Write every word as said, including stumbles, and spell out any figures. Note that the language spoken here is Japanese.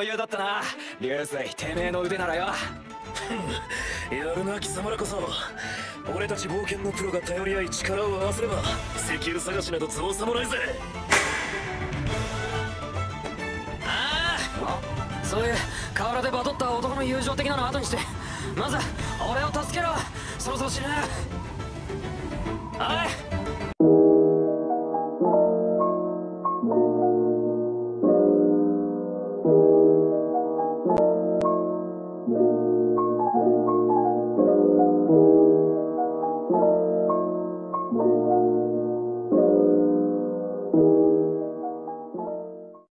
余裕だったな。流水、てめえの腕ならよ。 やるな貴様らこそ。俺たち冒険のプロが頼り合い力を合わせれば石油探しなど造作もないぜ。 ああ、そういう河原でバトった男の友情的なの後にして、まず俺を助けろ。そろそろ死ぬ。おい、